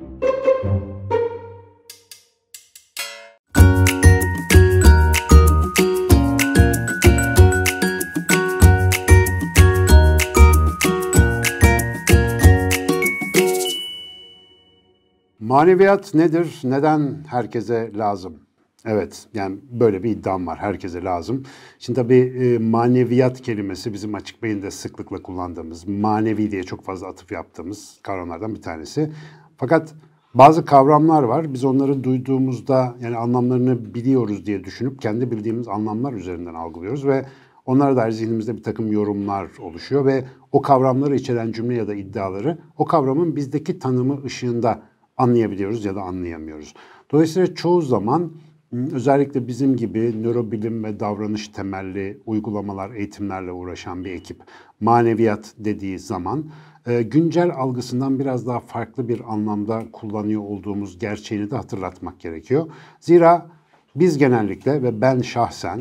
Maneviyat nedir? Neden herkese lazım? Evet, yani böyle bir iddiam var. Herkese lazım. Şimdi tabii maneviyat kelimesi bizim açık beyinde sıklıkla kullandığımız, manevi diye çok fazla atıf yaptığımız kavramlardan bir tanesi. Fakat bazı kavramlar var. Biz onları duyduğumuzda yani anlamlarını biliyoruz diye düşünüp kendi bildiğimiz anlamlar üzerinden algılıyoruz ve onlara dair zihnimizde bir takım yorumlar oluşuyor ve o kavramları içeren cümle ya da iddiaları o kavramın bizdeki tanımı ışığında anlayabiliyoruz ya da anlayamıyoruz. Dolayısıyla çoğu zaman özellikle bizim gibi nörobilim ve davranış temelli uygulamalar, eğitimlerle uğraşan bir ekip maneviyat dediği zaman güncel algısından biraz daha farklı bir anlamda kullanıyor olduğumuz gerçeğini de hatırlatmak gerekiyor. Zira biz genellikle ve ben şahsen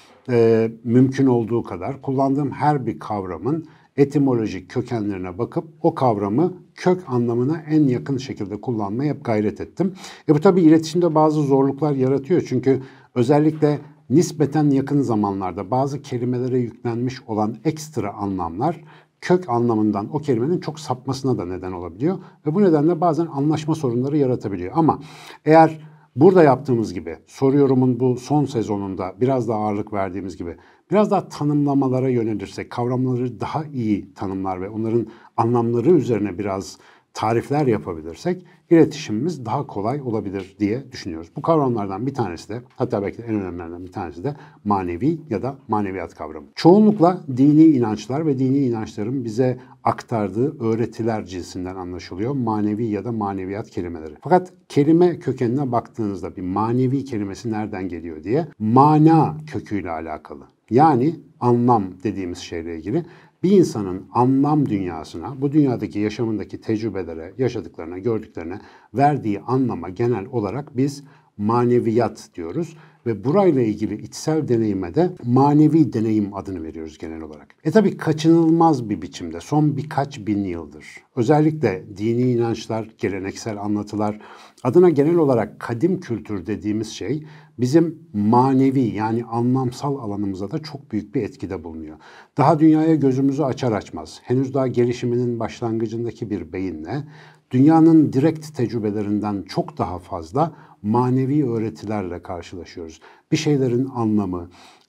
mümkün olduğu kadar kullandığım her bir kavramın etimolojik kökenlerine bakıp o kavramı kök anlamına en yakın şekilde kullanmaya hep gayret ettim. Bu tabii iletişimde bazı zorluklar yaratıyor çünkü özellikle nispeten yakın zamanlarda bazı kelimelere yüklenmiş olan ekstra anlamlar kök anlamından o kelimenin çok sapmasına da neden olabiliyor ve bu nedenle bazen anlaşma sorunları yaratabiliyor. Ama eğer burada yaptığımız gibi, soru yorumun bu son sezonunda biraz daha ağırlık verdiğimiz gibi biraz daha tanımlamalara yönelirsek, kavramları daha iyi tanımlar ve onların anlamları üzerine biraz tarifler yapabilirsek iletişimimiz daha kolay olabilir diye düşünüyoruz. Bu kavramlardan bir tanesi de, hatta belki de en önemlilerinden bir tanesi de manevi ya da maneviyat kavramı. Çoğunlukla dini inançlar ve dini inançların bize aktardığı öğretiler cinsinden anlaşılıyor manevi ya da maneviyat kelimeleri. Fakat kelime kökenine baktığınızda bir manevi kelimesi nereden geliyor diye mana köküyle alakalı. Yani anlam dediğimiz şeyle ilgili bir insanın anlam dünyasına, bu dünyadaki yaşamındaki tecrübelere, yaşadıklarına, gördüklerine verdiği anlama genel olarak biz maneviyat diyoruz. Ve burayla ilgili içsel deneyime de manevi deneyim adını veriyoruz genel olarak. Tabii kaçınılmaz bir biçimde son birkaç bin yıldır özellikle dini inançlar, geleneksel anlatılar adına genel olarak kadim kültür dediğimiz şey bizim manevi yani anlamsal alanımıza da çok büyük bir etkide bulunuyor. Daha dünyaya gözümüzü açar açmaz, henüz daha gelişiminin başlangıcındaki bir beyinle dünyanın direkt tecrübelerinden çok daha fazla manevi öğretilerle karşılaşıyoruz. Bir şeylerin anlamı,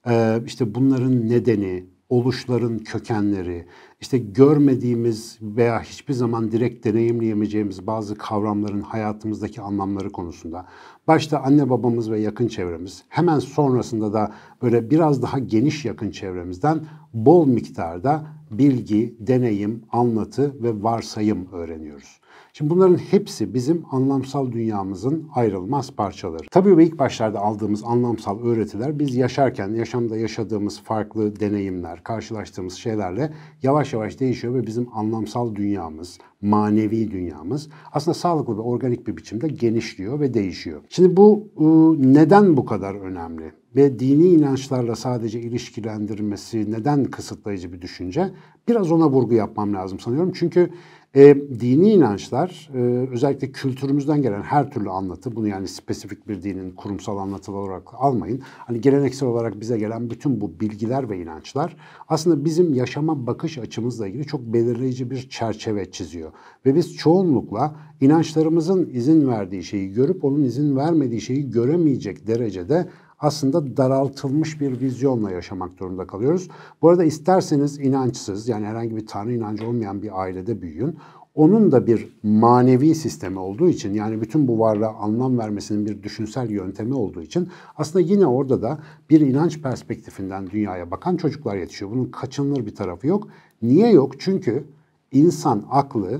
işte bunların nedeni, oluşların kökenleri, işte görmediğimiz veya hiçbir zaman direkt deneyimleyemeyeceğimiz bazı kavramların hayatımızdaki anlamları konusunda. Başta anne babamız ve yakın çevremiz, hemen sonrasında da böyle biraz daha geniş yakın çevremizden bol miktarda bilgi, deneyim, anlatı ve varsayım öğreniyoruz. Şimdi bunların hepsi bizim anlamsal dünyamızın ayrılmaz parçaları. Tabii bu ilk başlarda aldığımız anlamsal öğretiler biz yaşarken, yaşamda yaşadığımız farklı deneyimler, karşılaştığımız şeylerle yavaş yavaş değişiyor ve bizim anlamsal dünyamız, manevi dünyamız aslında sağlıklı ve organik bir biçimde genişliyor ve değişiyor. Şimdi bu neden bu kadar önemli? Ve dini inançlarla sadece ilişkilendirmesi neden kısıtlayıcı bir düşünce? Biraz ona vurgu yapmam lazım sanıyorum. Çünkü dini inançlar özellikle kültürümüzden gelen her türlü anlatı, bunu yani spesifik bir dinin kurumsal anlatılar olarak almayın. Hani geleneksel olarak bize gelen bütün bu bilgiler ve inançlar aslında bizim yaşama bakış açımızla ilgili çok belirleyici bir çerçeve çiziyor. Ve biz çoğunlukla inançlarımızın izin verdiği şeyi görüp onun izin vermediği şeyi göremeyecek derecede aslında daraltılmış bir vizyonla yaşamak durumunda kalıyoruz. Bu arada isterseniz inançsız yani herhangi bir tanrı inancı olmayan bir ailede büyüyün. Onun da bir manevi sistemi olduğu için yani bütün bu varlığa anlam vermesinin bir düşünsel yöntemi olduğu için aslında yine orada da bir inanç perspektifinden dünyaya bakan çocuklar yetişiyor. Bunun kaçınılır bir tarafı yok. Niye yok? Çünkü insan aklı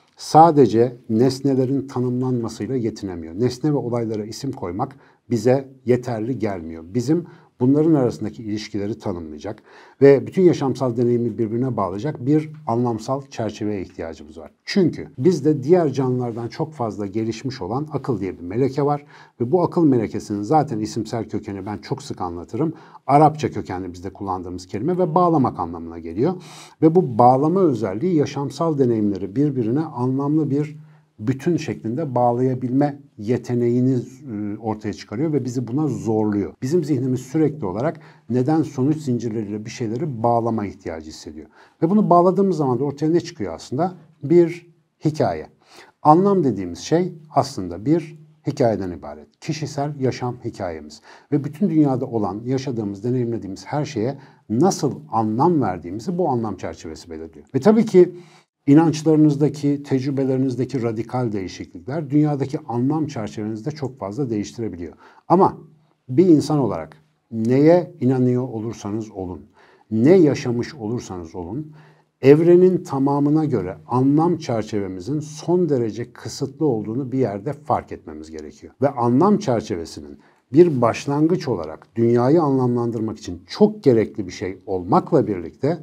sadece nesnelerin tanımlanmasıyla yetinemiyor. Nesne ve olaylara isim koymak bize yeterli gelmiyor. Bizim bunların arasındaki ilişkileri tanımlayacak ve bütün yaşamsal deneyimi birbirine bağlayacak bir anlamsal çerçeveye ihtiyacımız var. Çünkü bizde diğer canlılardan çok fazla gelişmiş olan akıl diye bir meleke var ve bu akıl melekesinin zaten isimsel kökeni ben çok sık anlatırım. Arapça kökenli bizde kullandığımız kelime ve bağlamak anlamına geliyor. Ve bu bağlama özelliği yaşamsal deneyimleri birbirine anlamlı bir bütün şeklinde bağlayabilme yeteneğini ortaya çıkarıyor ve bizi buna zorluyor. Bizim zihnimiz sürekli olarak neden sonuç zincirleriyle bir şeyleri bağlama ihtiyacı hissediyor. Ve bunu bağladığımız zaman da ortaya ne çıkıyor aslında? Bir hikaye. Anlam dediğimiz şey aslında bir hikayeden ibaret. Kişisel yaşam hikayemiz. Ve bütün dünyada olan, yaşadığımız, deneyimlediğimiz her şeye nasıl anlam verdiğimizi bu anlam çerçevesi belirliyor. Ve tabii ki İnançlarınızdaki, tecrübelerinizdeki radikal değişiklikler dünyadaki anlam çerçevenizde çok fazla değiştirebiliyor. Ama bir insan olarak neye inanıyor olursanız olun, ne yaşamış olursanız olun, evrenin tamamına göre anlam çerçevemizin son derece kısıtlı olduğunu bir yerde fark etmemiz gerekiyor. Ve anlam çerçevesinin bir başlangıç olarak dünyayı anlamlandırmak için çok gerekli bir şey olmakla birlikte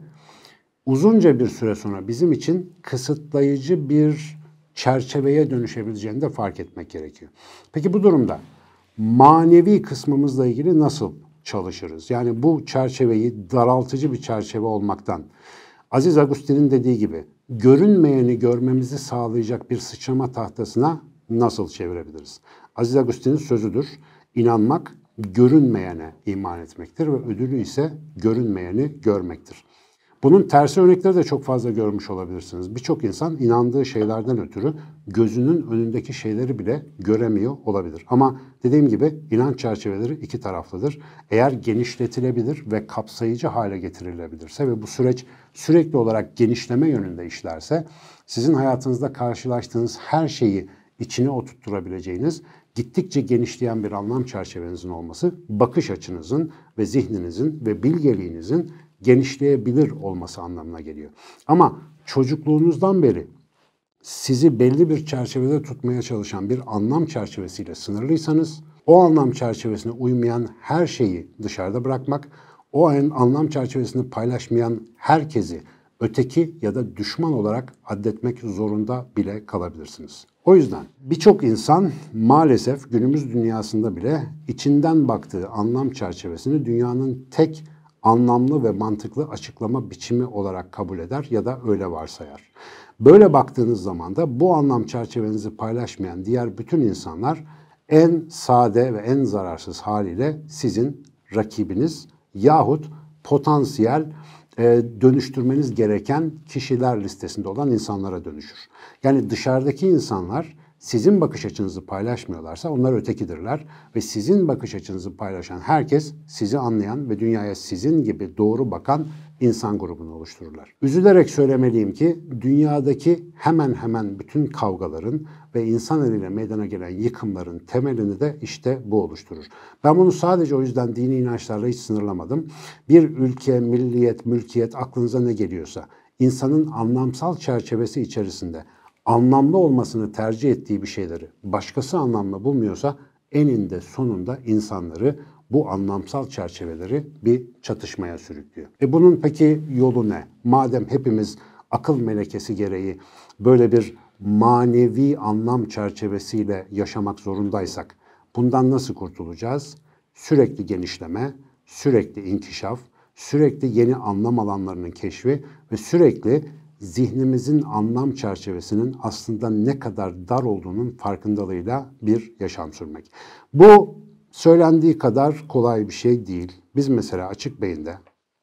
uzunca bir süre sonra bizim için kısıtlayıcı bir çerçeveye dönüşebileceğini de fark etmek gerekiyor. Peki bu durumda manevi kısmımızla ilgili nasıl çalışırız? Yani bu çerçeveyi daraltıcı bir çerçeve olmaktan, Aziz Agustin'in dediği gibi görünmeyeni görmemizi sağlayacak bir sıçrama tahtasına nasıl çevirebiliriz? Aziz Agustin'in sözüdür. İnanmak görünmeyene iman etmektir ve ödülü ise görünmeyeni görmektir. Bunun tersi örnekleri de çok fazla görmüş olabilirsiniz. Birçok insan inandığı şeylerden ötürü gözünün önündeki şeyleri bile göremiyor olabilir. Ama dediğim gibi inanç çerçeveleri iki taraflıdır. Eğer genişletilebilir ve kapsayıcı hale getirilebilirse ve bu süreç sürekli olarak genişleme yönünde işlerse sizin hayatınızda karşılaştığınız her şeyi içine oturtturabileceğiniz, gittikçe genişleyen bir anlam çerçevenizin olması, bakış açınızın ve zihninizin ve bilgeliğinizin genişleyebilir olması anlamına geliyor. Ama çocukluğunuzdan beri sizi belli bir çerçevede tutmaya çalışan bir anlam çerçevesiyle sınırlıysanız, o anlam çerçevesine uymayan her şeyi dışarıda bırakmak, o anlam çerçevesini paylaşmayan herkesi öteki ya da düşman olarak addetmek zorunda bile kalabilirsiniz. O yüzden birçok insan maalesef günümüz dünyasında bile içinden baktığı anlam çerçevesini dünyanın tek anlamlı ve mantıklı açıklama biçimi olarak kabul eder ya da öyle varsayar. Böyle baktığınız zaman da bu anlam çerçevenizi paylaşmayan diğer bütün insanlar en sade ve en zararsız haliyle sizin rakibiniz yahut potansiyel dönüştürmeniz gereken kişiler listesinde olan insanlara dönüşür. Yani dışarıdaki insanlar sizin bakış açınızı paylaşmıyorlarsa onlar ötekidirler ve sizin bakış açınızı paylaşan herkes sizi anlayan ve dünyaya sizin gibi doğru bakan insan grubunu oluştururlar. Üzülerek söylemeliyim ki dünyadaki hemen hemen bütün kavgaların ve insan eliyle meydana gelen yıkımların temelini de işte bu oluşturur. Ben bunu sadece o yüzden dini inançlarla hiç sınırlamadım. Bir ülke, milliyet, mülkiyet aklınıza ne geliyorsa insanın anlamsal çerçevesi içerisinde anlamlı olmasını tercih ettiği bir şeyleri başkası anlamlı bulmuyorsa eninde sonunda insanları bu anlamsal çerçeveleri bir çatışmaya sürüklüyor. Bunun peki yolu ne? Madem hepimiz akıl melekesi gereği böyle bir manevi anlam çerçevesiyle yaşamak zorundaysak bundan nasıl kurtulacağız? Sürekli genişleme, sürekli inkişaf, sürekli yeni anlam alanlarının keşfi ve sürekli zihnimizin anlam çerçevesinin aslında ne kadar dar olduğunun farkındalığıyla bir yaşam sürmek. Bu söylendiği kadar kolay bir şey değil. Biz mesela Açık Beyin'de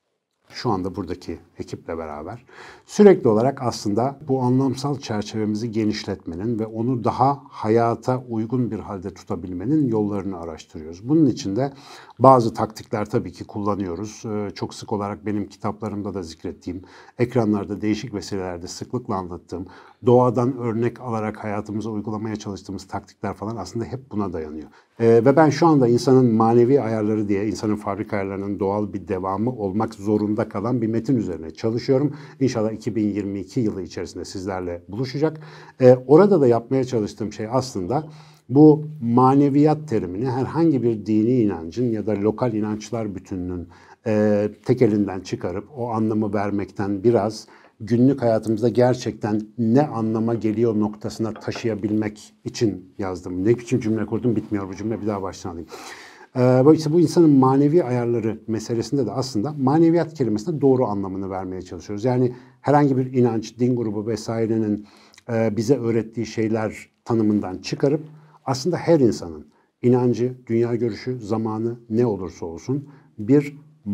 şu anda buradaki ekiple beraber sürekli olarak aslında bu anlamsal çerçevemizi genişletmenin ve onu daha hayata uygun bir halde tutabilmenin yollarını araştırıyoruz. Bunun için de bazı taktikler tabii ki kullanıyoruz. Çok sık olarak benim kitaplarımda da zikrettiğim, ekranlarda değişik vesilelerde sıklıkla anlattığım, doğadan örnek alarak hayatımıza uygulamaya çalıştığımız taktikler falan aslında hep buna dayanıyor. Ve ben şu anda insanın manevi ayarları diye, insanın fabrika ayarlarının doğal bir devamı olmak zorunda kalan bir metin üzerine çalışıyorum. İnşallah 2022 yılı içerisinde sizlerle buluşacak. Orada da yapmaya çalıştığım şey aslında bu maneviyat terimini herhangi bir dini inancın ya da lokal inançlar bütününün tek elinden çıkarıp o anlamı vermekten biraz günlük hayatımızda gerçekten ne anlama geliyor noktasına taşıyabilmek için yazdım. Ne biçim cümle kurdum bitmiyor bu cümle, bir daha baştan alayım. İşte bu insanın manevi ayarları meselesinde de aslında maneviyat kelimesine doğru anlamını vermeye çalışıyoruz. Yani herhangi bir inanç, din grubu vesairenin bize öğrettiği şeyler tanımından çıkarıp aslında her insanın inancı, dünya görüşü, zamanı ne olursa olsun bir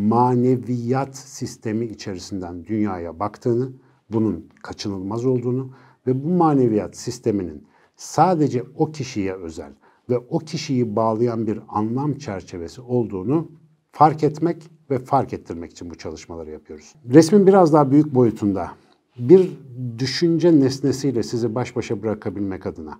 maneviyat sistemi içerisinden dünyaya baktığını, bunun kaçınılmaz olduğunu ve bu maneviyat sisteminin sadece o kişiye özel ve o kişiyi bağlayan bir anlam çerçevesi olduğunu fark etmek ve fark ettirmek için bu çalışmaları yapıyoruz. Resmin biraz daha büyük boyutunda bir düşünce nesnesiyle sizi baş başa bırakabilmek adına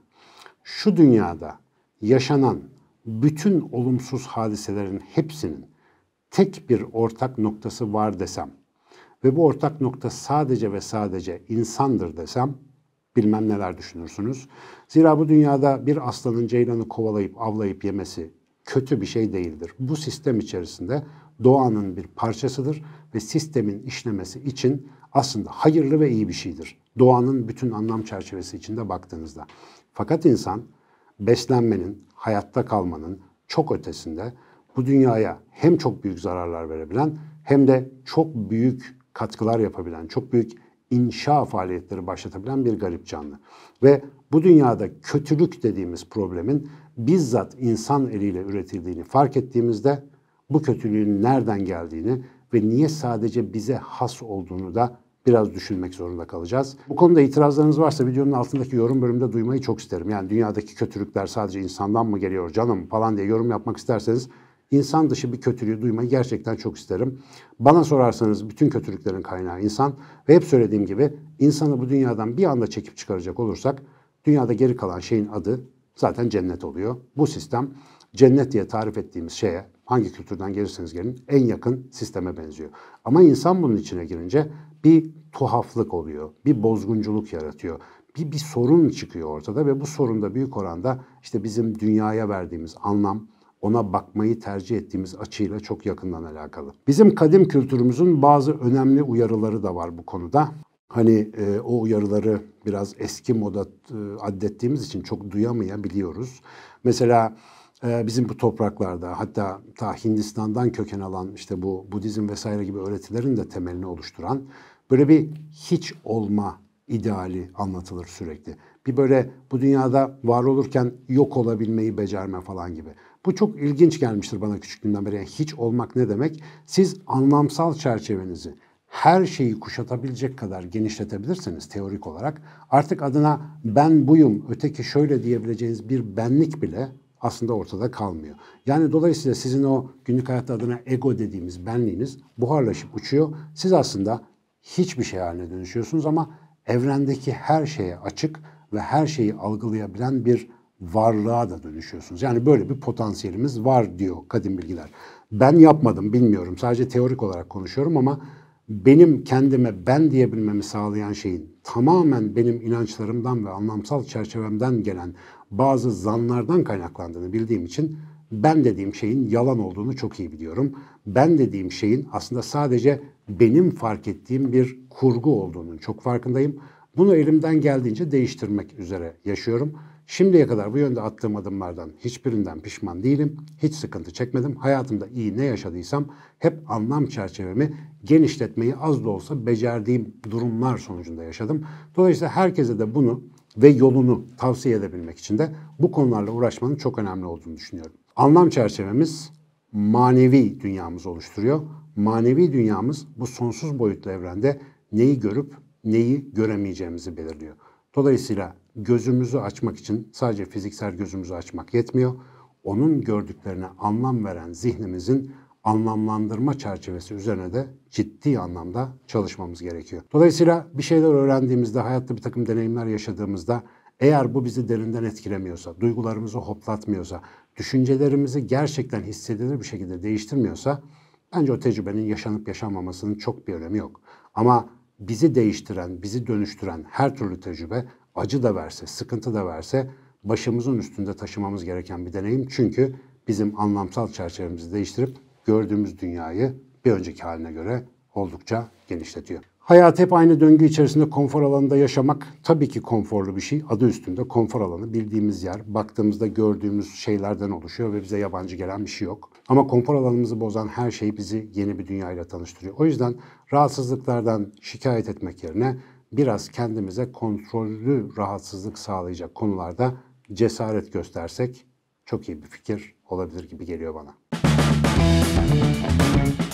şu dünyada yaşanan bütün olumsuz hadiselerin hepsinin tek bir ortak noktası var desem ve bu ortak nokta sadece ve sadece insandır desem bilmem neler düşünürsünüz. Zira bu dünyada bir aslanın ceylanı kovalayıp avlayıp yemesi kötü bir şey değildir. Bu sistem içerisinde doğanın bir parçasıdır ve sistemin işlemesi için aslında hayırlı ve iyi bir şeydir. Doğanın bütün anlam çerçevesi içinde baktığınızda. Fakat insan beslenmenin, hayatta kalmanın çok ötesinde bu dünyaya hem çok büyük zararlar verebilen hem de çok büyük katkılar yapabilen, çok büyük inşa faaliyetleri başlatabilen bir garip canlı. Ve bu dünyada kötülük dediğimiz problemin bizzat insan eliyle üretildiğini fark ettiğimizde bu kötülüğün nereden geldiğini ve niye sadece bize has olduğunu da biraz düşünmek zorunda kalacağız. Bu konuda itirazlarınız varsa videonun altındaki yorum bölümünde duymayı çok isterim. Yani dünyadaki kötülükler sadece insandan mı geliyor canım falan diye yorum yapmak isterseniz insan dışı bir kötülüğü duymayı gerçekten çok isterim. Bana sorarsanız bütün kötülüklerin kaynağı insan ve hep söylediğim gibi insanı bu dünyadan bir anda çekip çıkaracak olursak dünyada geri kalan şeyin adı zaten cennet oluyor. Bu sistem cennet diye tarif ettiğimiz şeye hangi kültürden gelirseniz gelin en yakın sisteme benziyor. Ama insan bunun içine girince bir tuhaflık oluyor, bir bozgunculuk yaratıyor. Bir sorun çıkıyor ortada ve bu sorun da büyük oranda işte bizim dünyaya verdiğimiz anlam, ona bakmayı tercih ettiğimiz açıyla çok yakından alakalı. Bizim kadim kültürümüzün bazı önemli uyarıları da var bu konuda. Hani o uyarıları biraz eski moda addettiğimiz için çok duyamayabiliyoruz. Mesela bizim bu topraklarda hatta ta Hindistan'dan köken alan işte bu Budizm vesaire gibi öğretilerin de temelini oluşturan böyle bir hiç olma ideali anlatılır sürekli. Bir böyle bu dünyada var olurken yok olabilmeyi becerme falan gibi. Bu çok ilginç gelmiştir bana küçüklüğümden beri. Yani hiç olmak ne demek? Siz anlamsal çerçevenizi her şeyi kuşatabilecek kadar genişletebilirseniz teorik olarak artık adına ben buyum, öteki şöyle diyebileceğiniz bir benlik bile aslında ortada kalmıyor. Yani dolayısıyla sizin o günlük hayatta adına ego dediğimiz benliğiniz buharlaşıp uçuyor. Siz aslında hiçbir şey haline dönüşüyorsunuz ama evrendeki her şeye açık ve her şeyi algılayabilen bir varlığa da dönüşüyorsunuz. Yani böyle bir potansiyelimiz var diyor kadim bilgiler. Ben yapmadım, bilmiyorum. Sadece teorik olarak konuşuyorum ama benim kendime ben diyebilmemi sağlayan şeyin tamamen benim inançlarımdan ve anlamsal çerçevemden gelen bazı zanlardan kaynaklandığını bildiğim için ben dediğim şeyin yalan olduğunu çok iyi biliyorum. Ben dediğim şeyin aslında sadece benim fark ettiğim bir kurgu olduğunun çok farkındayım. Bunu elimden geldiğince değiştirmek üzere yaşıyorum. Şimdiye kadar bu yönde attığım adımlardan hiçbirinden pişman değilim. Hiç sıkıntı çekmedim. Hayatımda iyi ne yaşadıysam hep anlam çerçevemi genişletmeyi az da olsa becerdiğim durumlar sonucunda yaşadım. Dolayısıyla herkese de bunu ve yolunu tavsiye edebilmek için de bu konularla uğraşmanın çok önemli olduğunu düşünüyorum. Anlam çerçevemiz manevi dünyamızı oluşturuyor. Manevi dünyamız bu sonsuz boyutlu evrende neyi görüp neyi göremeyeceğimizi belirliyor. Dolayısıyla gözümüzü açmak için sadece fiziksel gözümüzü açmak yetmiyor. Onun gördüklerine anlam veren zihnimizin anlamlandırma çerçevesi üzerine de ciddi anlamda çalışmamız gerekiyor. Dolayısıyla bir şeyler öğrendiğimizde, hayatta bir takım deneyimler yaşadığımızda eğer bu bizi derinden etkilemiyorsa, duygularımızı hoplatmıyorsa, düşüncelerimizi gerçekten hissedilir bir şekilde değiştirmiyorsa bence o tecrübenin yaşanıp yaşanmamasının çok bir önemi yok. Ama bizi değiştiren, bizi dönüştüren her türlü tecrübe acı da verse, sıkıntı da verse başımızın üstünde taşımamız gereken bir deneyim. Çünkü bizim anlamsal çerçevemizi değiştirip gördüğümüz dünyayı bir önceki haline göre oldukça genişletiyor. Hayat hep aynı döngü içerisinde konfor alanında yaşamak tabii ki konforlu bir şey. Adı üstünde konfor alanı, bildiğimiz yer, baktığımızda gördüğümüz şeylerden oluşuyor ve bize yabancı gelen bir şey yok. Ama konfor alanımızı bozan her şey bizi yeni bir dünyayla tanıştırıyor. O yüzden rahatsızlıklardan şikayet etmek yerine biraz kendimize kontrollü rahatsızlık sağlayacak konularda cesaret göstersek çok iyi bir fikir olabilir gibi geliyor bana.